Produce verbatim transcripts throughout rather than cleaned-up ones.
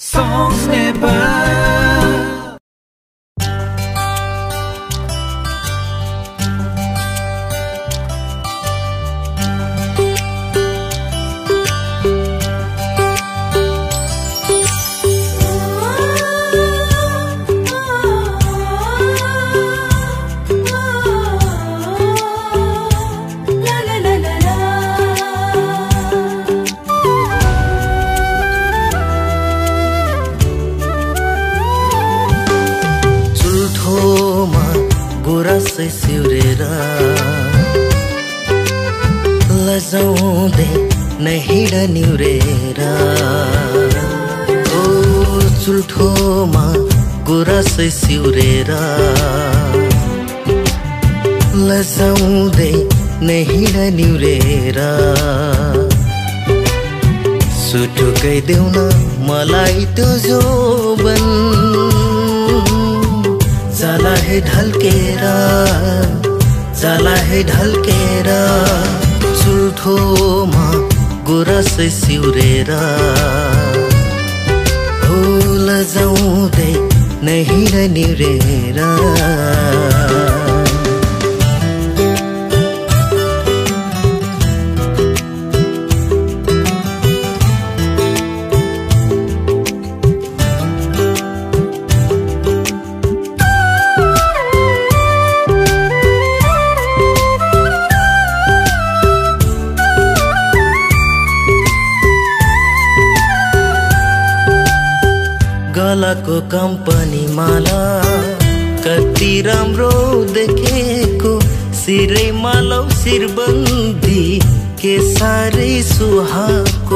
Songs never गुरासै सिउरेर लजाउँदै नहिँड निउरेर ओ चुल्ठोमा गुरासै सिउरेर लजाउँदै नहिँड निउरेर सुटुकै देऊ न मलाई त्यो जोबन जाला है ढल्केरा जाला है ढल्केरा चुल्ठोमा गुरासै सिउरेर हो लजाउँदै नहिँड निउरेर गलाको कम्पनी माला कति राम्रो देखेको सिरै मालौ शिरबन्दी के साह्रै सुहाको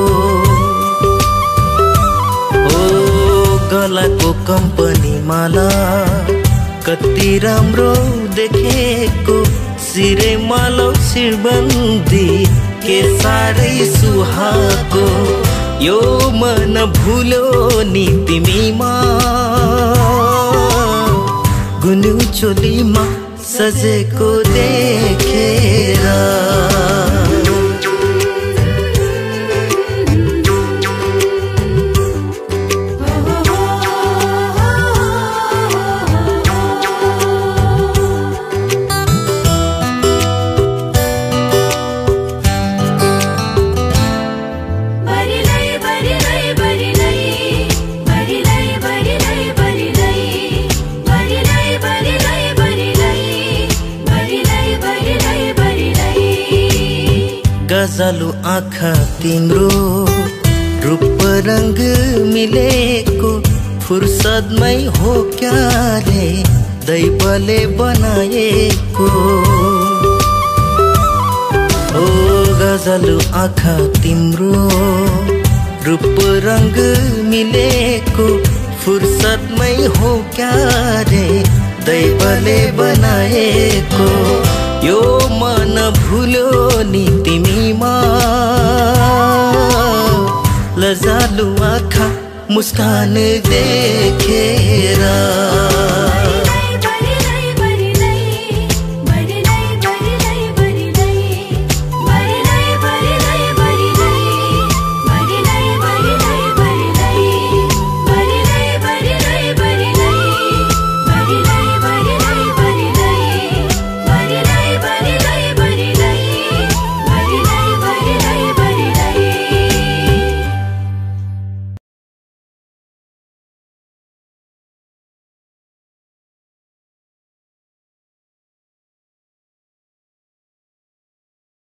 ओ गलाको कम्पनी माला कति राम्रो देखेको सिरै मालौ शिरबन्दी के साह्रै सुहाको यो मन भुल्यो नि तिमीमा गुन्यु चोलीमा सजेको देखेर गजालु आँखा तिम्रो रूप रंग मिलेको फुर्सदमै हो क्या रे दैवले बनाएको ओ गजालु आँखा तिम्रो रूप रंग मिलेको फुर्सदमै हो क्या रे दैवले बनाएको यो मन भुल्यो नि तिमीमा लजालु आँखा मुस्कान देखेर